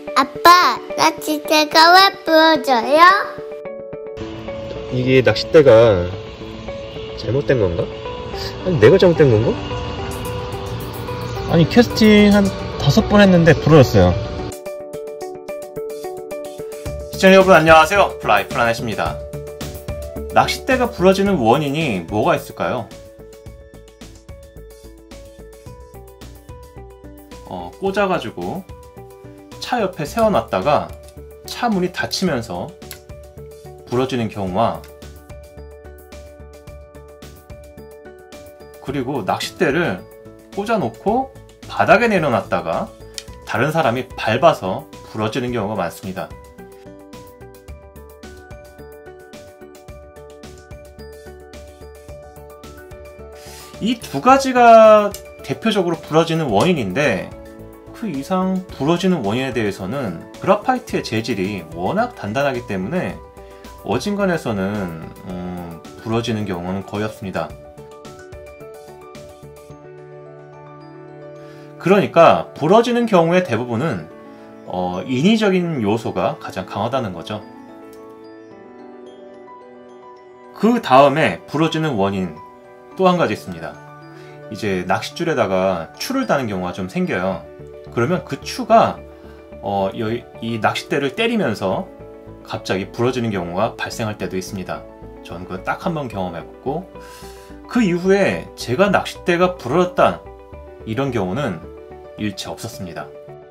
아빠, 낚싯대가 왜 부러져요? 이게 낚싯대가 잘못된 건가? 아니 내가 잘못된 건가? 아니 캐스팅 한 5번 했는데 부러졌어요. 시청자 여러분 안녕하세요. 플라이 플라넷입니다. 낚싯대가 부러지는 원인이 뭐가 있을까요? 꽂아가지고 차 옆에 세워놨다가 차 문이 닫히면서 부러지는 경우와, 그리고 낚싯대를 꽂아놓고 바닥에 내려놨다가 다른 사람이 밟아서 부러지는 경우가 많습니다. 이 두 가지가 대표적으로 부러지는 원인인데, 그 이상 부러지는 원인에 대해서는 그라파이트의 재질이 워낙 단단하기 때문에 어진간에서는 부러지는 경우는 거의 없습니다. 그러니까 부러지는 경우의 대부분은 인위적인 요소가 가장 강하다는 거죠. 그 다음에 부러지는 원인 또 한 가지 있습니다. 이제 낚싯줄에다가 추를 다는 경우가 좀 생겨요. 그러면 그 추가 이 낚싯대를 때리면서 갑자기 부러지는 경우가 발생할 때도 있습니다. 저는 그거 딱 한 번 경험해봤고, 그 이후에 제가 낚싯대가 부러졌다 이런 경우는 일체 없었습니다.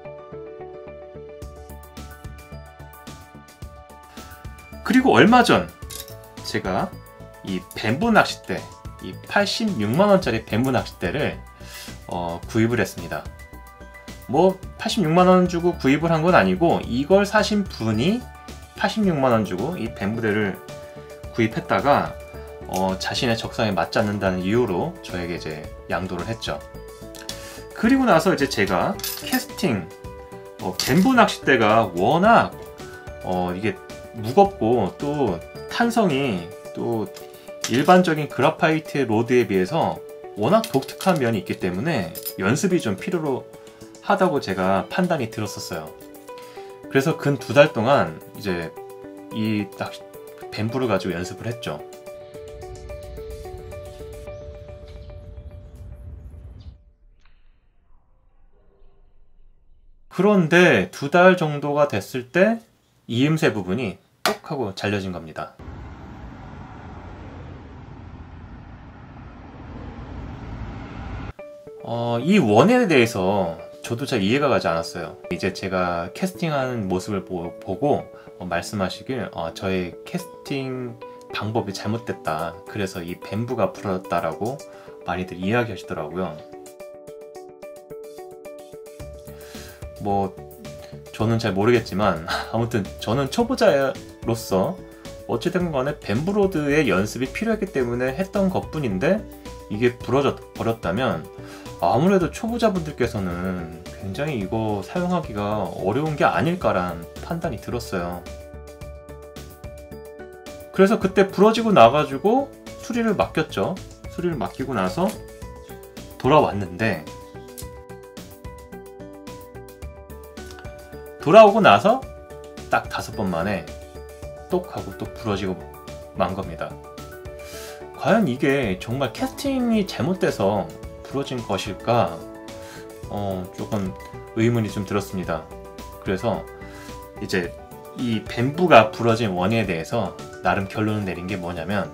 그리고 얼마 전 제가 이 뱀부 낚싯대, 이 86만원짜리 뱀부 낚싯대를 구입을 했습니다. 뭐 86만원 주고 구입을 한 건 아니고, 이걸 사신 분이 86만원 주고 이 뱀부대를 구입했다가 자신의 적성에 맞지 않는다는 이유로 저에게 이제 양도를 했죠. 그리고 나서 이제 제가 캐스팅 뱀부 낚싯대가 워낙 이게 무겁고 또 탄성이 또 일반적인 그라파이트 로드에 비해서 워낙 독특한 면이 있기 때문에 연습이 좀 필요로 하다고 제가 판단이 들었었어요. 그래서 근 2달 동안 이제 이 뱀부를 가지고 연습을 했죠. 그런데 2달 정도가 됐을 때 이음새 부분이 똑 하고 잘려진 겁니다. 이 원인에 대해서 저도 잘 이해가 가지 않았어요. 이제 제가 캐스팅하는 모습을 보고 말씀하시길 저의 캐스팅 방법이 잘못됐다, 그래서 이 뱀부가 부러졌다라고 많이들 이야기하시더라고요. 뭐 저는 잘 모르겠지만 아무튼 저는 초보자로서 어찌된 간에 뱀부로드의 연습이 필요했기 때문에 했던 것뿐인데, 이게 버렸다면 아무래도 초보자분들께서는 굉장히 이거 사용하기가 어려운 게 아닐까라는 판단이 들었어요. 그래서 그때 부러지고 나가지고 수리를 맡겼죠. 수리를 맡기고 나서 돌아왔는데, 돌아오고 나서 딱 5번 만에 똑 하고 또 부러지고 만 겁니다. 과연 이게 정말 캐스팅이 잘못돼서 부러진 것일까? 조금 의문이 좀 들었습니다. 그래서 이제 이 뱀부가 부러진 원인에 대해서 나름 결론을 내린 게 뭐냐면,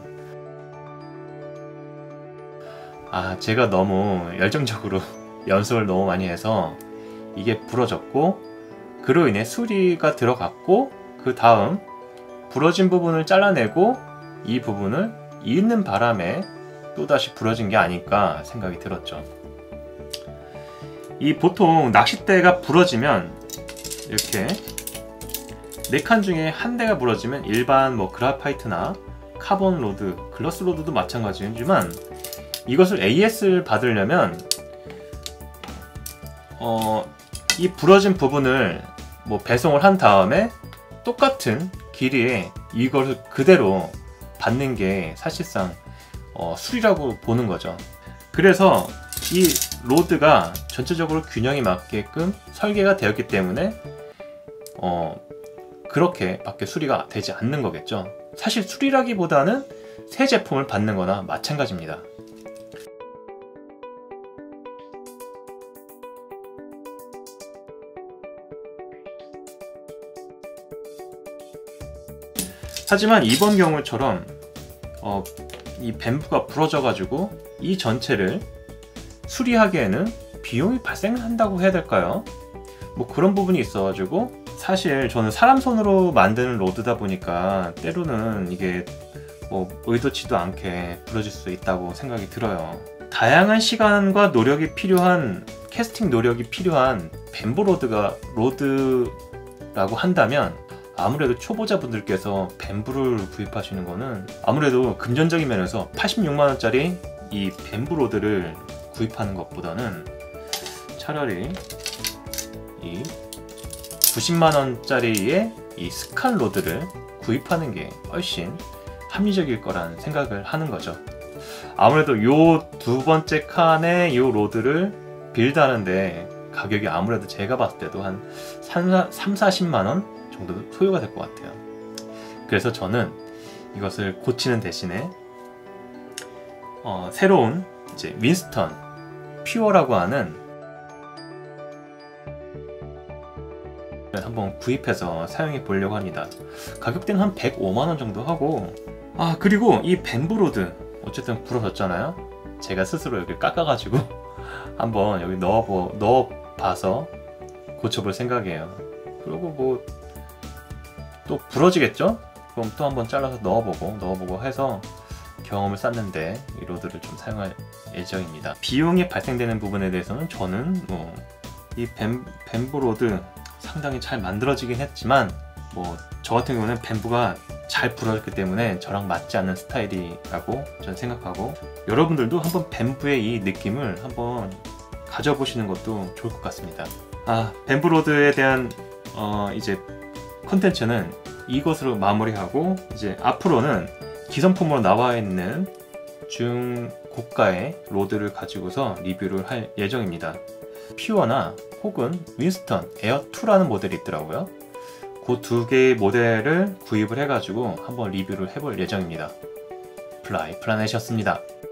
제가 너무 열정적으로 연습을 너무 많이 해서 이게 부러졌고, 그로 인해 수리가 들어갔고, 그 다음 부러진 부분을 잘라내고 이 부분을 잇는 바람에 또다시 부러진 게 아닐까 생각이 들었죠. 이 보통 낚싯대가 부러지면 이렇게 4칸 중에 한 대가 부러지면 일반 그라파이트나 카본 로드, 글러스 로드도 마찬가지지만, 이것을 AS를 받으려면 이 부러진 부분을 배송을 한 다음에 똑같은 길이에 이걸 그대로 받는 게 사실상 수리라고 보는 거죠. 그래서 이 로드가 전체적으로 균형이 맞게끔 설계가 되었기 때문에 그렇게 밖에 수리가 되지 않는 거겠죠. 사실 수리라기보다는 새 제품을 받는 거나 마찬가지입니다. 하지만 이번 경우처럼 이 밴부가 부러져 가지고 이 전체를 수리하기에는 비용이 발생한다고 해야 될까요? 뭐 그런 부분이 있어 가지고 사실 저는 사람 손으로 만드는 로드다 보니까 때로는 이게 뭐 의도치도 않게 부러질 수 있다고 생각이 들어요. 다양한 시간과 노력이 필요한 캐스팅 노력이 필요한 밴부 로드라고 한다면 아무래도 초보자분들께서 밴부를 구입하시는 거는 아무래도 금전적인 면에서 86만원짜리 이 밴부 로드를 구입하는 것보다는 차라리 이 90만원짜리의 이 스칸 로드를 구입하는 게 훨씬 합리적일 거라는 생각을 하는 거죠. 아무래도 요 두 번째 칸의 요 로드를 빌드하는데 가격이 아무래도 제가 봤을 때도 한 30-40만원 정도 소요가 될 것 같아요. 그래서 저는 이것을 고치는 대신에 새로운 이제 윈스턴 퓨어라고 하는 한번 구입해서 사용해 보려고 합니다. 가격대는 한 105만원 정도 하고, 그리고 이 밴부 로드 어쨌든 부러졌잖아요. 제가 스스로 여기 깎아가지고 한번 여기 넣어봐서 고쳐볼 생각이에요. 그리고 뭐 또 부러지겠죠? 그럼 또 한번 잘라서 넣어보고 해서 경험을 쌓는데 이 로드를 좀 사용할 예정입니다. 비용이 발생되는 부분에 대해서는 저는 뭐 이 밴부 로드 상당히 잘 만들어지긴 했지만 뭐 저 같은 경우는 밴부가 잘 부러졌기 때문에 저랑 맞지 않는 스타일이라고 저는 생각하고, 여러분들도 한번 밴부의 이 느낌을 한번 가져보시는 것도 좋을 것 같습니다. 밴부 로드에 대한 이제 컨텐츠는 이것으로 마무리하고, 이제 앞으로는 기성품으로 나와 있는 중고가의 로드를 가지고서 리뷰를 할 예정입니다. 퓨어나 혹은 윈스턴 에어2라는 모델이 있더라고요. 그 두 개의 모델을 구입을 해가지고 한번 리뷰를 해볼 예정입니다. 플라이 플라넷이었습니다.